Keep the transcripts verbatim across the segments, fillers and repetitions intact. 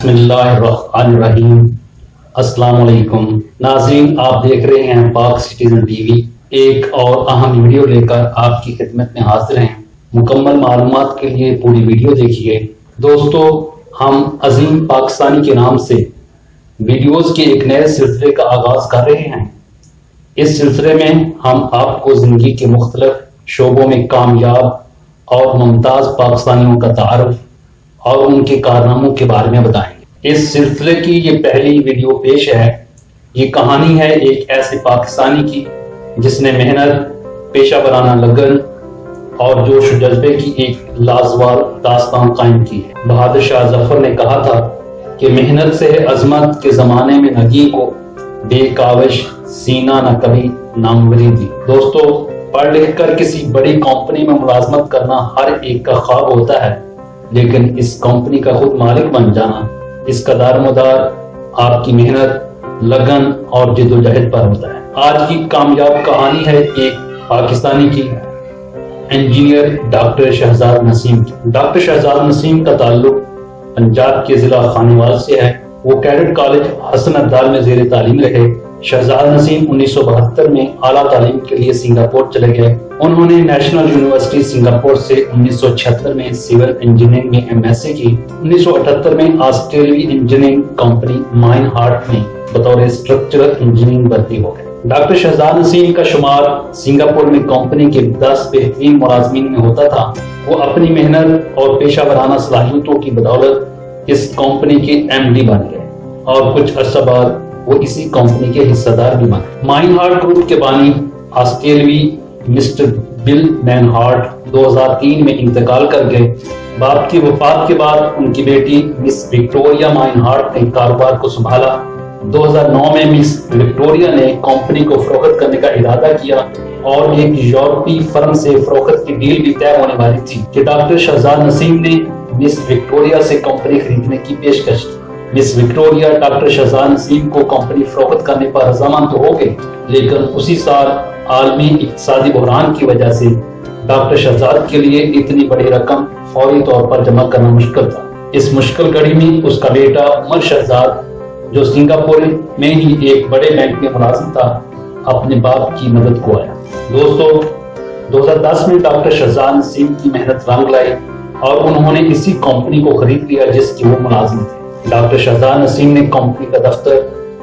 بسم اللہ الرحمن الرحیم۔ السلام علیکم ناظرین، آپ دیکھ رہے ہیں پاک سٹیزن ٹی وی۔ ایک اور اہم ویڈیو لے کر آپ کی خدمت میں حاضر ہیں۔ مکمل معلومات کے لیے پوری ویڈیو دیکھیے۔ دوستو، ہم عظیم پاکستانی کے نام سے ویڈیوز کے ایک نئے سلسلے کا آغاز کر رہے ہیں۔ اس سلسلے میں ہم آپ کو زندگی کے مختلف شعبوں میں کامیاب اور ممتاز پاکستانیوں کا تعارف اور ان کے کارناموں کے بارے میں بتائیں گے۔ اس سلسلے کی یہ پہلی ویڈیو پیش ہے۔ یہ کہانی ہے ایک ایسے پاکستانی کی جس نے محنت، پیشہ ورانہ لگن اور جوش و جذبے کی ایک لازوال داستان قائم کی ہے۔ بہادر شاہ ظفر نے کہا تھا کہ محنت سے ہے عظمت کے زمانے میں نگیں کو، بے کاوش سینہ نہ کبھی ناموری دی۔ دوستو، پڑھ لکھ کر کسی بڑی کمپنی میں ملازمت کرنا ہر ایک کا خواب ہوتا ہے، لیکن اس کمپنی کا خود مالک بن جانا، اس کا دار مدار آپ کی محنت، لگن اور جد و جہد پر ہوتا ہے۔ آج کی کامیاب کہانی ہے ایک پاکستانی کی، انجینئر ڈاکٹر شہزاد نسیم کی۔ ڈاکٹر شہزاد نسیم کا تعلق پنجاب کے ضلع خانیوال سے ہے۔ وہ کیڈٹ کالج حسن عبدال میں زیر تعلیم رہے۔ شہزاد نسیم انیس سو بہتر میں اعلیٰ تعلیم کے لیے سنگاپور چلے گئے۔ انہوں نے نیشنل یونیورسٹی سنگاپور سے انیس سو چھہتر میں سول انجینئرنگ میں ایم ایس سی کی۔ انیس سو اٹھتر میں آسٹریلوی انجینئرنگ کمپنی مائن ہارٹ میں بطور اسٹرکچرل انجینئرنگ بھرتی ہو گئے۔ ڈاکٹر شہزاد نسیم کا شمار سنگاپور میں کمپنی کے دس بہترین ملازمین میں ہوتا تھا۔ وہ اپنی محنت اور پیشہ ورانہ صلاحیتوں کی بدولت اس کمپنی کے ایم ڈی بن گئے اور کچھ عرصہ بعد وہ اسی کمپنی کے حصہ دار بھی بنے۔ مائن ہارٹ گروپ کے بانی آسٹریلوی مسٹر بل مین ہارٹ دو ہزار تین میں انتقال کر گئے۔ باپ کی وفات کے بعد ان کی بیٹی مس وکٹوریہ مائن ہارٹ نے کاروبار کو سنبھالا۔ دو ہزار نو میں مس وکٹوریہ نے کمپنی کو فروخت کرنے کا ارادہ کیا اور ایک یورپی فرم سے فروخت کی ڈیل بھی طے ہونے والی تھی کہ ڈاکٹر شہزاد نسیم نے مس وکٹوریہ سے کمپنی خریدنے کی پیشکش کی۔ Miss Victoria doctor Shahzad Naseem کو کمپنی فروخت کرنے پر رضامند تو ہو گئی، لیکن اسی سال عالمی اقتصادی بحران کی وجہ سے ڈاکٹر شہزاد کے لیے اتنی بڑی رقم فوری طور پر جمع کرنا مشکل تھا۔ اس مشکل گھڑی میں اس کا بیٹا عمر شہزاد، جو سنگاپور میں ہی ایک بڑے بینک میں ملازم تھا، اپنے باپ کی مدد کو آیا۔ دوستو، دو ہزار دس میں ڈاکٹر شہزاد نسیم کی محنت رنگ لائی اور انہوں نے اسی کمپنی کو خرید لیا جس کی وہ ملازم تھے۔ ڈاکٹر شہزاد نسیم نے کمپنی کا دفتر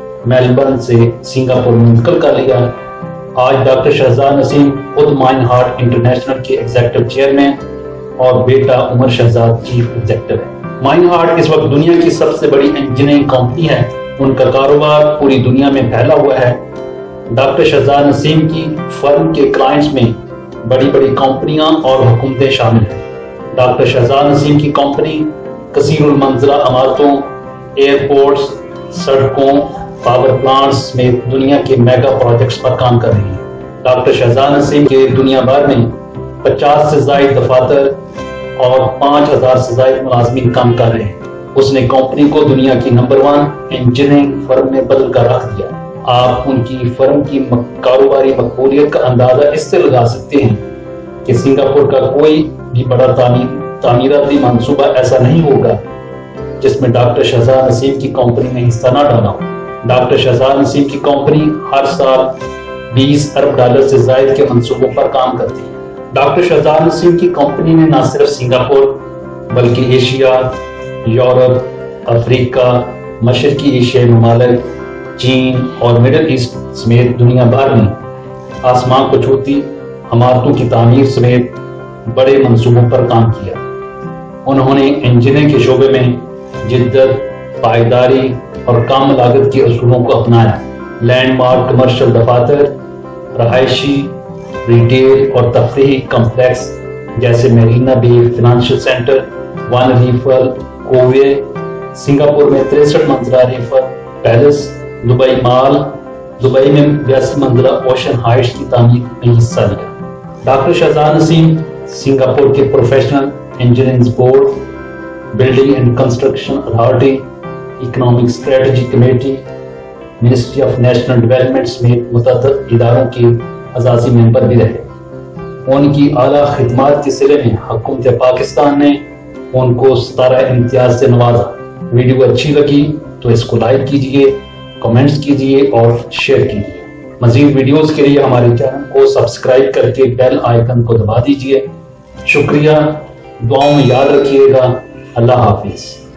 میلبرن سے سنگاپور میں منتقل کر لیا۔ آج ڈاکٹر شہزاد نسیم خود مائن ہارٹ انٹرنیشنل کے ایگزیکٹو چیئرمین اور بیٹا عمر شہزاد چیف ایگزیکٹو ہے۔ مائن ہارٹ اس وقت دنیا کی سب سے بڑی انجینئرنگ کمپنی ہے۔ ان کا کاروبار پوری دنیا میں پھیلا ہوا ہے۔ ڈاکٹر شہزاد نسیم کی فرم کے کلائنٹس میں بڑی بڑی کمپنیاں اور حکومتیں شامل ہیں۔ ڈاکٹر شہزاد نسیم کی کمپنی کثیر المنزلہ عمارتوں، ایئرپورٹس، سڑکوں، پاور پلانٹس میں دنیا کے میگا پروجیکٹس پر کام کر رہی ہے۔ ڈاکٹر شہزاد نسیم کے دنیا بھر میں پچاس سے زائد دفاتر اور پانچ ہزار سے زائد ملازمین کام کر رہے ہیں۔ اس نے کمپنی کو دنیا کی نمبر ون انجینئرنگ فرم میں بدل کر رکھ دیا۔ آپ ان کی فرم کی کاروباری مقبولیت کا اندازہ اس سے لگا سکتے ہیں کہ سنگاپور کا کوئی بھی بڑا تعمیر تعمیراتی منصوبہ ایسا نہیں ہوگا جس میں ڈاکٹر شہزاد نسیم کی کمپنی نے حصہ نہ ڈالا ہو۔ ڈاکٹر شہزاد نسیم کی کمپنی ہر سال بیس ارب ڈالر سے زائد کے منصوبوں پر کام کرتی ہے۔ ڈاکٹر شہزاد نسیم کی کمپنی نے نہ صرف سنگاپور بلکہ ایشیا، یورپ، افریقہ، مشرقی ایشیائی ممالک، چین اور مڈل ایسٹ سمیت دنیا بھر میں آسمان کو چھوتی عمارتوں کی تعمیر سمیت بڑے منصوبوں پر کام کیا۔ انہوں نے انجینئرنگ کے شعبے میں جدت، پائیداری اور کم لاگت کے اصولوں کو اپنایا۔ لینڈ مارک کمرشل دفاتر، رہائشی، ریٹیل اور تفریحی کمپلیکس جیسے Marina Bay financial centre, one Raffles, Quay, Singapore میں تریسٹھ منزلہ Raffles Place, Dubai Mall, Dubai میں بیاسی منزلہ اوشن ہائٹس کی تعمیر میں حصہ لیا۔ ڈاکٹر شہزاد نسیم سنگاپور کے professional engineering board, building and construction authority, economic strategy committee, ministry of national development سمیت متعدد اداروں کے اعزازی ممبر بھی رہے۔ ان کی اعلیٰ خدمات کے سلسلے میں حکومت پاکستان نے ان کو ستارہ امتیاز سے نوازا۔ ویڈیو اچھی لگی تو اس کو لائک کیجئے، کمنٹس کیجئے اور شیئر کیجئے۔ مزید ویڈیوز کے لیے ہمارے چینل کو سبسکرائب کر کے بیل آئیکن کو دبا دیجئے۔ شکریہ، دعاؤں میں یاد رکھیے گا۔ اللہ حافظ۔